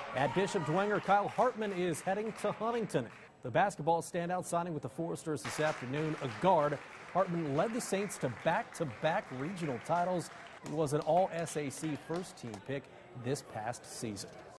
At Bishop Dwenger, Kyle Hartman is heading to Huntington. The basketball standout signing with the Foresters this afternoon, a guard. Hartman led the Saints to back-to-back regional titles. He was an All-SAC first-team pick this past season.